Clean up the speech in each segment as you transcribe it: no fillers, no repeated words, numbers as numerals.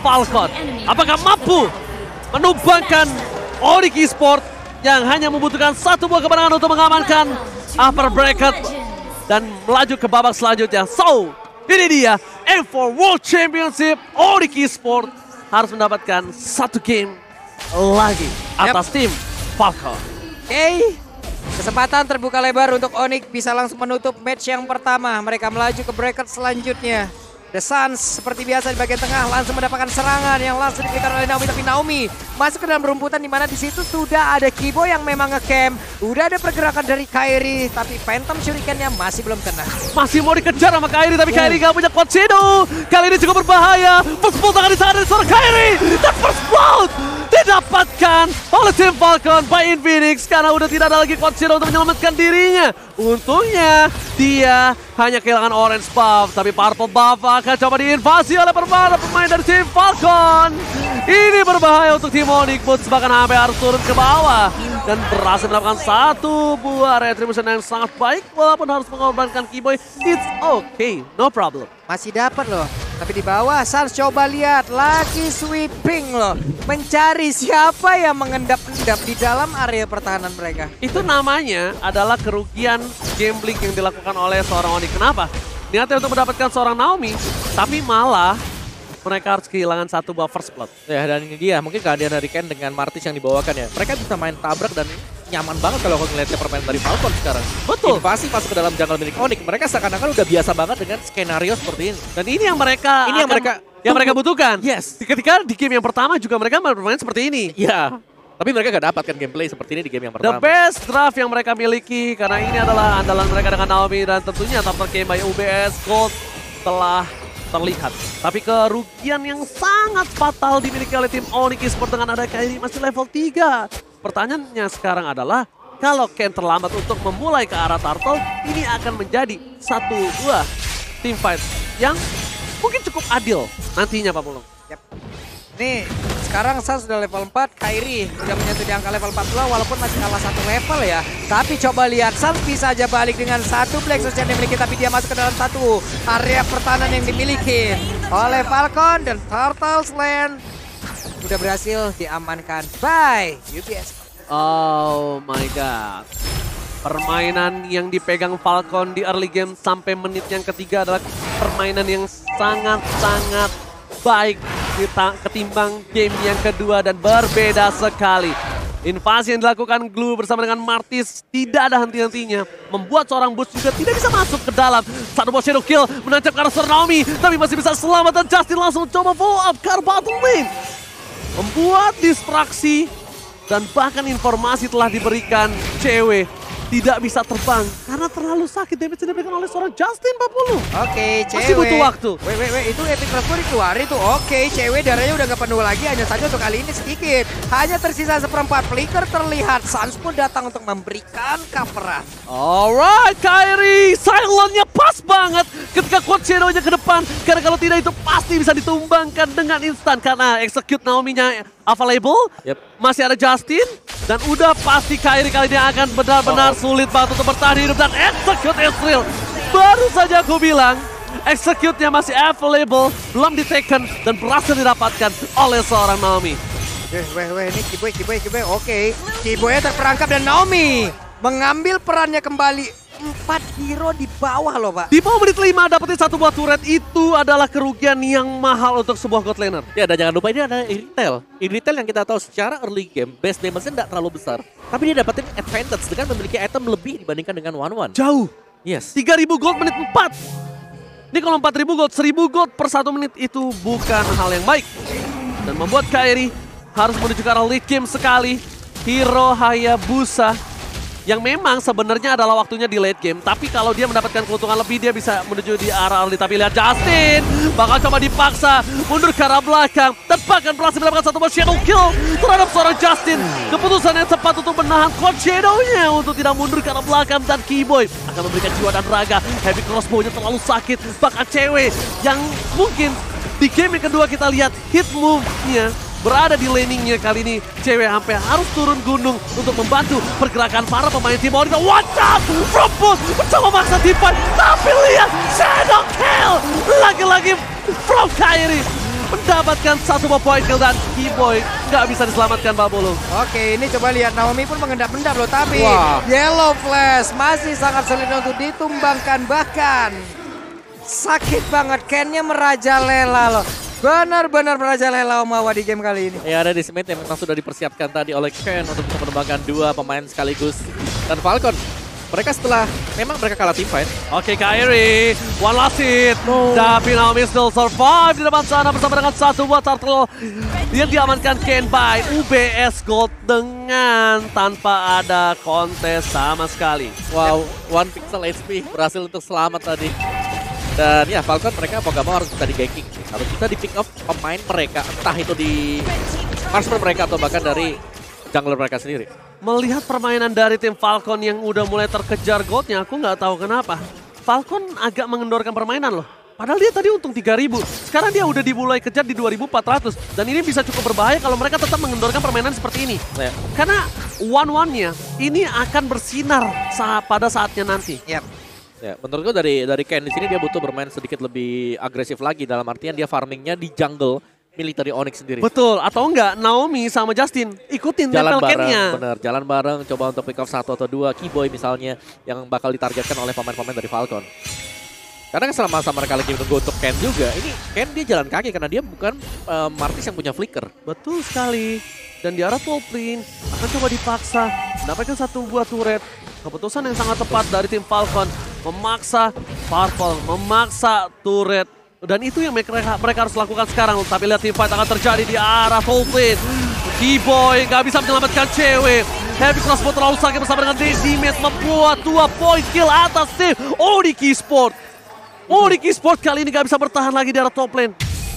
Falcon. Apakah mampu menumbangkan Onyx Esports yang hanya membutuhkan satu buah kemenangan untuk mengamankan upper bracket dan melaju ke babak selanjutnya. So, ini dia M4 World Championship. Onyx Esports harus mendapatkan satu game lagi atas tim Falcon. Kesempatan terbuka lebar untuk Onyx bisa langsung menutup match yang pertama. Mereka melaju ke bracket selanjutnya. The Suns seperti biasa di bagian tengah langsung mendapatkan serangan yang langsung diberikan oleh Naomi. Tapi Naomi masuk ke dalam rumputan di mana di situ sudah ada Kibo yang memang ngecamp. Udah ada pergerakan dari Kairi, tapi Phantom Shuriken-nya masih belum kena. Masih mau dikejar sama Kairi, tapi Kairi gak punya Quad Shadow. Kali ini cukup berbahaya. First blood akan disana dari seorang Kairi. Dan first blood didapatkan oleh tim Falcon by Infinix karena udah tidak ada lagi Quad Shadow untuk menyelamatkan dirinya. Untungnya dia hanya kehilangan orange buff, tapi purple buff akan coba diinvasi oleh pemain dari tim Falcon. Ini berbahaya untuk tim Onyx, Boots bahkan sampai harus turun ke bawah dan berhasil mendapatkan satu buah retribution yang sangat baik walaupun harus mengorbankan Kiboy. It's okay, no problem. Masih dapat loh. Tapi di bawah, Suns coba lihat lagi sweeping loh. Mencari siapa yang mengendap-endap di dalam area pertahanan mereka. Itu namanya adalah kerugian gambling yang dilakukan oleh seorang Onyx. Kenapa? Niatnya untuk mendapatkan seorang Naomi, tapi malah mereka harus kehilangan satu buah first blood. Ya, dan ini dia, mungkin kehadiran dari Ken dengan Martis yang dibawakan ya. Mereka bisa main tabrak dan nyaman banget kalau aku ngeliatnya permainan dari Falcon sekarang. Betul. Invasi masuk ke dalam jungle milik Onyx. Mereka seakan-akan udah biasa banget dengan skenario seperti ini. Dan ini yang mereka butuhkan. Yes. Ketika di game yang pertama juga mereka bermain seperti ini. Ya. Tapi mereka gak dapatkan gameplay seperti ini di game yang The pertama. best draft yang mereka miliki karena ini adalah andalan mereka dengan Naomi dan tentunya top game by UBS Gold telah terlihat. Tapi kerugian yang sangat fatal dimiliki oleh tim Onyx Esports dengan ada Kairi masih level 3. Pertanyaannya sekarang adalah kalau Ken terlambat untuk memulai ke arah Turtle, ini akan menjadi satu buah team fight yang mungkin cukup adil nantinya Pak Pulung. Yep. Nih, sekarang Suns sudah level 4, Kairi sudah menyentuh di angka level 42 walaupun masih kalah satu level ya. Tapi coba lihat, Suns bisa aja balik dengan satu Black Source yang dimiliki, tapi dia masuk ke dalam satu area pertahanan yang dimiliki oleh Falcon dan Turtles Land sudah berhasil diamankan by UBS. Oh my god. Permainan yang dipegang Falcon di early game sampai menit yang ketiga adalah permainan yang sangat-sangat baik ketimbang game yang kedua dan berbeda sekali. Invasi yang dilakukan Glue bersama dengan Martis tidak ada henti-hentinya. Membuat seorang boost juga tidak bisa masuk ke dalam. Satu buah shadow kill menancap ke arah Naomi, tapi masih bisa selamat dan Justin langsung coba follow up ke arah battle lane. Membuat distraksi dan bahkan informasi telah diberikan cewek. Tidak bisa terbang karena terlalu sakit damage yang diberikan oleh seorang Justin 40. Oke, cewek. Masih butuh waktu. Wait, itu epic transfer dikeluarin tuh. Oke, cewek darahnya udah gak penuh lagi, hanya saja untuk kali ini sedikit. Hanya tersisa seperempat, flicker terlihat. Suns pun datang untuk memberikan coveran. Alright, Kairi, silentnya pas banget ketika Quad Shadow-nya ke depan. Karena kalau tidak itu pasti bisa ditumbangkan dengan instan karena execute Naomi-nya available. Yep. Masih ada Justin dan udah pasti Kairi kali ini akan benar-benar sulit banget untuk bertahan hidup dan execute Ezreal. Baru saja aku bilang execute-nya masih available, belum di-taken dan berhasil didapatkan oleh seorang Naomi. Ini Kiboy. Oke, Kiboy terperangkap dan Naomi mengambil perannya kembali. 4 hero di bawah loh Pak. Di bawah menit 5 dapetin satu buah turret itu adalah kerugian yang mahal untuk sebuah god laner. Ya, dan jangan lupa ini ada Irritel. Irritel yang kita tahu secara early game, base damage-nya tidak terlalu besar. Tapi dia dapetin advantage dengan memiliki item lebih dibandingkan dengan 1-1. Jauh. Yes. 3000 gold menit 4. Ini kalau 4000 gold, 1000 gold per 1 menit itu bukan hal yang baik. Dan membuat Kairi harus menuju ke arah lead game sekali. Hero Hayabusa yang memang sebenarnya adalah waktunya di late game. Tapi kalau dia mendapatkan keuntungan lebih, dia bisa menuju di arah early. Tapi lihat Justin bakal coba dipaksa mundur ke arah belakang. Dan bahkan berhasil mendapatkan satu shadow kill terhadap seorang Justin. Keputusan yang tepat untuk menahan Quad Shadow-nya untuk tidak mundur ke arah belakang. Dan Kiboy akan memberikan jiwa dan raga. Heavy crossbow-nya terlalu sakit. Bahkan cewek yang mungkin di game yang kedua kita lihat hit move-nya berada di laningnya kali ini. Cewek sampai harus turun gunung untuk membantu pergerakan para pemain tim Onyx. Watch out! Frobos mencoba maksa teamfight. Tapi lihat Shadow Kill! Lagi-lagi from Kairi. mendapatkan satu poin kill dan Keyboy nggak bisa diselamatkan Babolo. Oke, ini coba lihat Naomi pun mengendap-endap loh, tapi Wah. Yellow Flash masih sangat sulit untuk ditumbangkan, bahkan sakit banget Ken-nya merajalela loh. Benar-benar merajalela Omawa di game kali ini. Ya, ada di Smith yang memang sudah dipersiapkan tadi oleh Ken untuk bisa mengembangkan dua pemain sekaligus. Dan Falcon, mereka setelah memang mereka kalah team fight. Oke, Kairi, one last hit. Tapi Naomi still survive di depan sana bersama dengan satu buah turtle yang diamankan Ken by UBS Gold dengan tanpa ada kontes sama sekali. Wow, one pixel HP berhasil untuk selamat tadi. Dan ya Falcon mereka mau gak mau harus bisa di-ganking. Harus bisa di-pick off pemain mereka. Entah itu di marksman mereka atau bahkan dari jungler mereka sendiri. Melihat permainan dari tim Falcon yang udah mulai terkejar goldnya, aku nggak tahu kenapa. Falcon agak mengendorkan permainan loh. Padahal dia tadi untung 3.000. Sekarang dia udah dimulai kejar di 2.400. Dan ini bisa cukup berbahaya kalau mereka tetap mengendorkan permainan seperti ini. Ya. Karena one-one-nya ini akan bersinar pada saatnya nanti. Yap. Ya, menurut gue dari Ken di sini dia butuh bermain sedikit lebih agresif lagi, dalam artian dia farmingnya di jungle military Onyx sendiri. Betul, atau enggak Naomi sama Justin ikutin Jalan level bareng, camp-nya. bener. Jalan bareng, coba untuk pick off 1 atau 2. Keyboy misalnya yang bakal ditargetkan oleh pemain-pemain dari Falcon. Karena selama mereka lagi menunggu untuk Ken juga, ini Ken dia jalan kaki karena dia bukan Martis yang punya flicker. Betul sekali. Dan di arah top lane akan coba dipaksa mendapatkan satu buah turret. Keputusan yang sangat tepat dari tim Falcon. Memaksa Purple, memaksa turret. Dan itu yang mereka harus lakukan sekarang. Tapi lihat team fight akan terjadi di arah top lane. Keyboy nggak bisa menyelamatkan cewek. Heavy Crossbow terlalu sakit bersama dengan Decimates membuat 2 poin kill atas tim Onyx Esports. Onyx Esports kali ini nggak bisa bertahan lagi di arah top lane.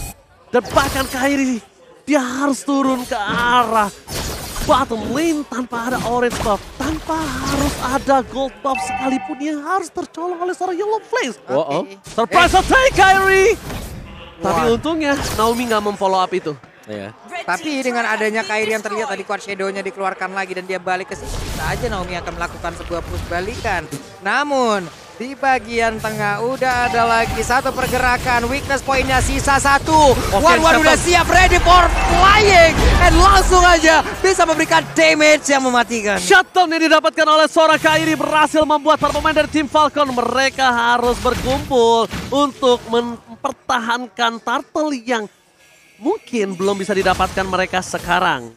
Dan bahkan Kairi, dia harus turun ke arah bottom lane tanpa ada orange buff, tanpa harus ada gold buff sekalipun yang harus tercolong oleh seorang Yellow Flash. Wow. Surprise attack Kairi! Tapi untungnya Naomi nggak memfollow up itu. Ya. Tapi dengan adanya Kairi yang terlihat tadi quad shadow-nya dikeluarkan lagi dan dia balik ke sini, bisa aja Naomi akan melakukan sebuah push balikan. Namun di bagian tengah udah ada lagi satu pergerakan, weakness poinnya sisa 1. One udah siap, ready for flying, and langsung aja bisa memberikan damage yang mematikan. Shutdown yang didapatkan oleh seorang Kairi berhasil membuat para pemain dari tim Falcon mereka harus berkumpul untuk mempertahankan turtle yang mungkin belum bisa didapatkan mereka sekarang.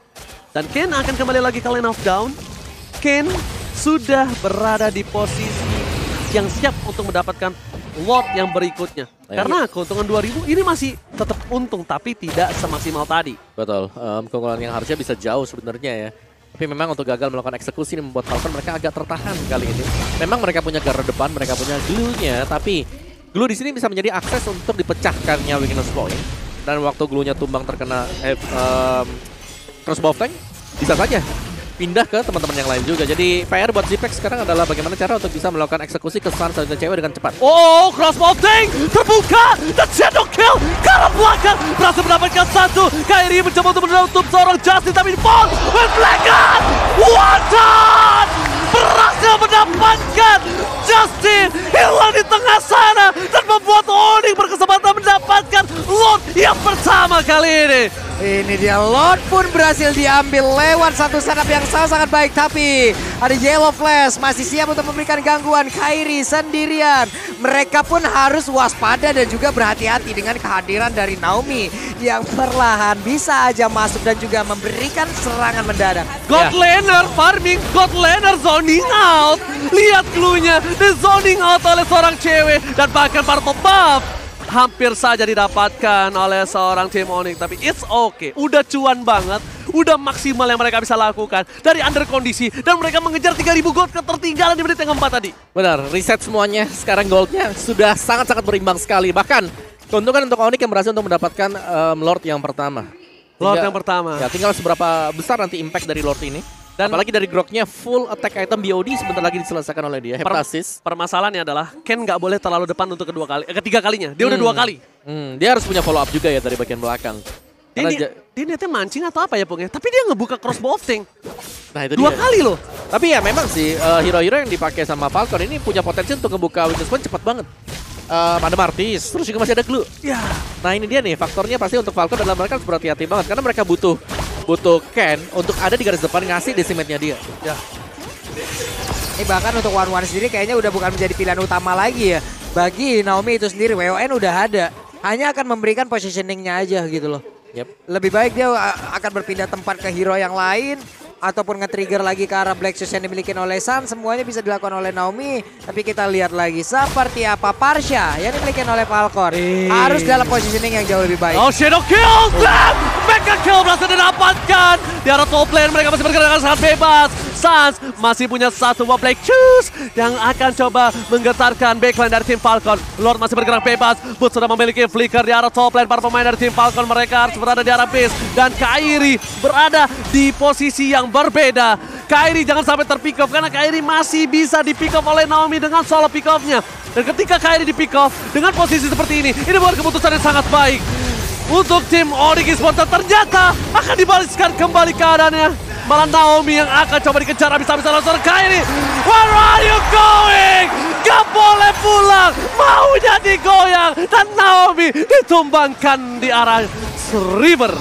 Dan Ken akan kembali lagi ke lane of down. Ken sudah berada di posisi yang siap untuk mendapatkan lot yang berikutnya. Karena keuntungan 2.000 ini masih tetap untung, tapi tidak semaksimal tadi. Betul, keunggulan yang harusnya bisa jauh sebenarnya ya. Tapi memang untuk gagal melakukan eksekusi ini membuat Falcon mereka agak tertahan kali ini. Memang mereka punya garda depan, mereka punya glue-nya, tapi glue di sini bisa menjadi akses untuk dipecahkannya weakness point. Dan waktu glue-nya tumbang terkena crossbow tank, bisa saja pindah ke teman-teman yang lain juga. Jadi PR buat Zipex sekarang adalah bagaimana cara untuk bisa melakukan eksekusi ke stun selanjutnya cewek dengan cepat. Oh, crossbow tank terbuka dan shadow kill ke arah belakang berhasil mendapatkan satu. Kairi mencoba untuk menutup seorang Justin tapi fall with Blackout. One shot berhasil mendapatkan Justin hilang di tengah sana dan membuat Onyx berkesempatan mendapatkan lot yang pertama kali ini. Ini dia, Lord pun berhasil diambil lewat satu setup yang sangat baik. Tapi ada Yellow Flash masih siap untuk memberikan gangguan. Kairi sendirian. Mereka pun harus waspada dan juga berhati-hati dengan kehadiran dari Naomi yang perlahan bisa aja masuk dan juga memberikan serangan mendadak. God laner farming, God laner zoning out. Lihat clue-nya, di zoning out oleh seorang cewek. Dan bahkan purple buff hampir saja didapatkan oleh seorang tim Onyx. Tapi it's okay, udah cuan banget, udah maksimal yang mereka bisa lakukan dari under kondisi. Dan mereka mengejar 3.000 gold ketertinggalan di menit yang keempat tadi. Benar, reset semuanya, sekarang goldnya sudah sangat-sangat berimbang sekali. Bahkan keuntungan untuk Onyx yang berhasil untuk mendapatkan Lord yang pertama. Lord yang pertama. Ya, tinggal seberapa besar nanti impact dari Lord ini. Dan apalagi dari Groknya full attack item BOD sebentar lagi diselesaikan oleh dia. Heptasis. Permasalahannya adalah Ken nggak boleh terlalu depan untuk ketiga kalinya. Dia udah 2 kali. Dia harus punya follow up juga ya dari bagian belakang. Dia niatnya mancing atau apa ya Pung ya? Tapi dia ngebuka crossbow thing. Nah itu 2 kali loh. Tapi ya memang sih hero-hero yang dipakai sama Falcon ini punya potensi untuk ngebuka weakness point cepat banget. ada Martis, terus juga masih ada Glue. Ya. Nah ini dia nih, faktornya pasti untuk Falcon adalah mereka harus berhati-hati banget. Karena mereka butuh Ken untuk ada di garis depan ngasih decimate-nya dia. Ya. Ini bahkan untuk One sendiri kayaknya udah bukan menjadi pilihan utama lagi ya. Bagi Naomi itu sendiri, WON udah ada. Hanya akan memberikan positioning-nya aja gitu loh. Yep. Lebih baik dia akan berpindah tempat ke hero yang lain. Ataupun nge-trigger lagi ke arah Black Shoes yang dimiliki oleh Sun. Semuanya bisa dilakukan oleh Naomi. Tapi kita lihat lagi seperti apa Parsha yang dimiliki oleh Falcon. Harus dalam positioning yang jauh lebih baik. Oh, Shadow kill them! Mega kill berhasil didapatkan. Di arah top lane mereka masih bergerak dengan sangat bebas. Suns masih punya satu buah Black Shoes yang akan coba menggetarkan backline dari tim Falcon. Lord masih bergerak bebas. Boots sudah memiliki flicker di arah top lane. Para pemain dari tim Falcon mereka harus berada di arah base. Dan Kairi berada di posisi yang berbeda. Kairi jangan sampai terpick off karena Kairi masih bisa di pick off oleh Naomi dengan solo pick off-nya. Dan ketika Kairi di pick off dengan posisi seperti ini bukan keputusan yang sangat baik untuk tim Onyx Esports. Ternyata akan dibalikkan kembali keadaannya. Malah Naomi yang akan coba dikejar habis-habisan langsung Kairi. Where are you going? Gak boleh pulang, maunya digoyang dan Naomi ditumbangkan di arah River.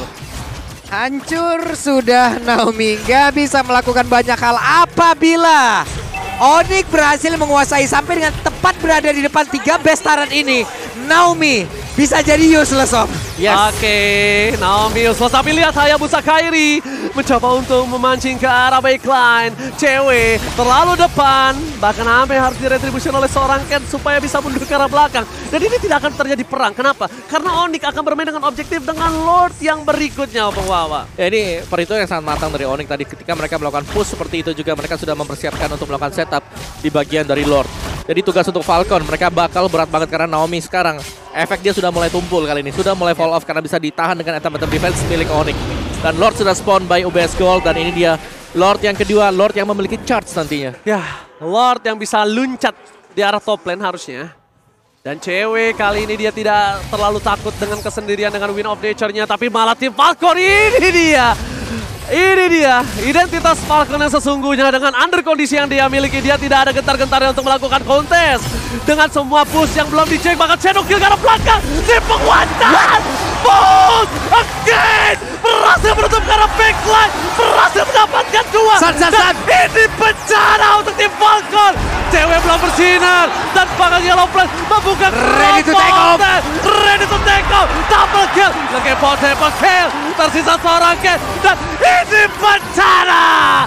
Hancur sudah Naomi, gak bisa melakukan banyak hal apabila Onyx berhasil menguasai sampai dengan tepat berada di depan 3 best turret ini. Naomi bisa jadi useless, Om. Yes. Oke, Naomi useless, tapi lihat Hayabusa Kairi mencoba untuk memancing ke arah backline. Cewek terlalu depan, bahkan hampir harus diretribusi oleh seorang Ken supaya bisa mundur ke arah belakang. Dan ini tidak akan terjadi perang. Kenapa? Karena Onyx akan bermain dengan objektif dengan Lord yang berikutnya, Opung Wawa. Ya ini perhitungan yang sangat matang dari Onyx tadi. Ketika mereka melakukan push seperti itu juga mereka sudah mempersiapkan untuk melakukan setup di bagian dari Lord. Jadi tugas untuk Falcon, mereka bakal berat banget karena Naomi sekarang efek dia sudah mulai tumpul kali ini. Sudah mulai fall off karena bisa ditahan dengan item-item defense milik Onyx. Dan Lord sudah spawn by UBS Gold dan ini dia Lord yang kedua, Lord yang memiliki charge nantinya. Ya, Lord yang bisa luncat di arah top lane harusnya. Dan cewek kali ini dia tidak terlalu takut dengan kesendirian dengan Wind of Nature-nya. Tapi malah tim Falcon ini dia. Ini dia identitas Falcon yang sesungguhnya. Dengan under kondisi yang dia miliki, dia tidak ada gentar-gentarnya untuk melakukan kontes. Dengan semua push yang belum dicek, bahkan Shadow kill ke arah belakang. Tim penguatan push again. Berhasil menutup ke arah backline. Berhasil mendapatkan 2. Dan ini bencana untuk tim Falcon. Cewek belum bersinar. Dan bahkan Yellow Flash membuka Ready to take off. Ready to take off. Double kill. Lagi potable kill. Tersisa seorang Ken. Dan ini bencana.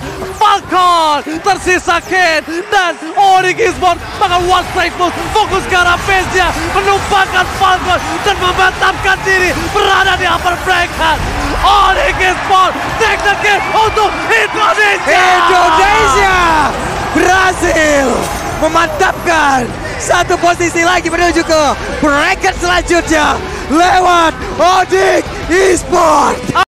Falcon tersisa Ken. Dan Onyx Esports bahkan one strike push. Fokus ke arah base-nya. Menumpahkan Falcon. Dan memantapkan diri. Berada di upper bracket. Onyx Esports take the game untuk Indonesia. Indonesia berhasil memantapkan satu posisi lagi menuju ke bracket selanjutnya lewat Onyx Esports.